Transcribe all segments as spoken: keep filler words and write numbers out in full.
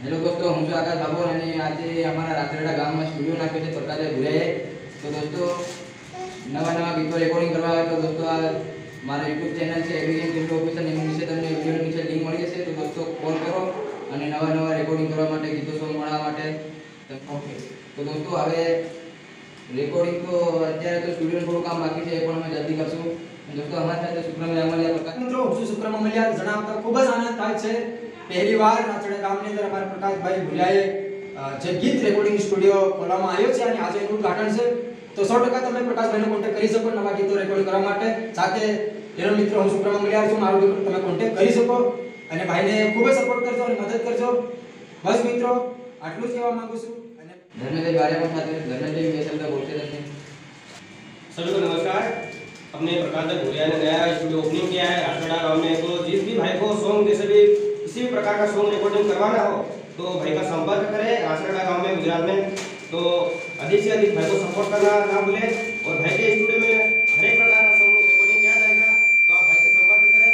Hello દોસ્તો, હું છું આકાશ બાબુ અને આજે અમારા રાત્રેડા ગામમાં સ્ટુડિયો નાખ્યો છે પ્રકાશભાઈ ભુરિયાએ. તો દોસ્તો, નવા નવા ગીતો રેકોર્ડિંગ કરવા હોય તો દોસ્તો આ મારા યુટ્યુબ ચેનલ છે એબીએન ટીમ ઓફિશિયલ, એની નીચે તમને વિડીયોની નીચે લિંક મળી જશે. તો દોસ્તો કોલ કરો અને નવા નવા રેકોર્ડિંગ કરવા માટે, ગીતો સોંગ મળવા માટે. ઓકે, તો દોસ્તો હવે રેકોર્ડિંગ તો અત્યારે તો સ્ટુડિયોનું થોડું કામ બાકી છે, એ પણ અમે જલ્દી કરશું. દોસ્તો અમારી સાથે સુક્રમ અમલિયા પ્રકાશ મિત્રો, હું છું સુક્રમ અમલિયા. જણાવતા ખૂબ જ આનંદ થાય છે. પહેલી વાર રાચડા ગામની અંદર અમારા પ્રકાશભાઈ ભુરિયાએ જે ગીત રેકોર્ડિંગ સ્ટુડિયો ખોલવામાં આવ્યો છે અને આજે એનું ઉદ્ઘાટન છે. તો સો ટકા તમે પ્રકાશભાઈનો કોન્ટેક્ટ કરી શકો નવા ગીતો રેકોર્ડ કરવા માટે. સાથે એનો મિત્ર હું સુક્રમ અમલિયા છું, મારો મિત્રો તમે કોન્ટેક્ટ કરી શકો અને ભાઈને ખૂબ જ સપોર્ટ કરજો અને મદદ કરજો. બસ મિત્રો, આટલું જ કહેવા માંગુ છું. અને ધર્મેન્દ્રભાઈ બારે પણ સાથે ધર્મેન્દ્રભાઈ બે શબ્દ બોલते रहते हैं. सभी को नमस्कार। हमने प्रकाशभाई भुरिया ने नया स्टूडियो ओपनिंग किया है राठौड़ा गांव में। तो जिस भी भाई को सॉन्ग जैसे भी किसी भी प्रकार का सॉन्ग रिकॉर्डिंग करवाना हो तो भाई का संपर्क करें राठौड़ा गांव में, गुजरात में। तो अधिक से अधिक भाई को सपोर्ट करना ना भूलें और भाई के स्टूडियो में हर एक प्रकार का सॉन्ग रिकॉर्डिंग किया जाएगा। तो आप भाई से संपर्क करें।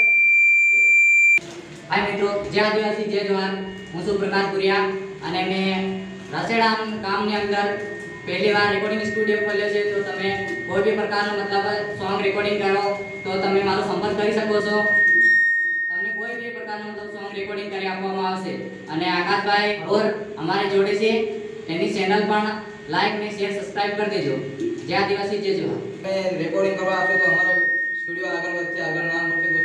हाय મિત્રો, जय आदिवासी जय जवान. હું છું પ્રકાશ ભુરિયા અને મેં રાસેડા ગામની અંદર પહેલી વાર રેકોર્ડિંગ સ્ટુડિયો ખોલ્યો છે. તો તમે કોઈ भी પ્રકારનો મતલબ સોંગ રેકોર્ડિંગ કરો તો તમે મારો સંપર્ક કરી શકો છો. તમને કોઈ भी પ્રકારનો મતલબ સોંગ રેકોર્ડિંગ કરી આપવામાં આવશે. અને આકાશભાઈ ઓર અમારી જોડે છે, એની ચેનલ પણ લાઈક અને શેર સબસ્ક્રાઇબ કરી દેજો. જય આદિવાસી જય જવાન. રેકોર્ડિંગ કરવા આવશો તો અમારો સ્ટુડિયો આગળ વધશે, આગળ નામ મળશે.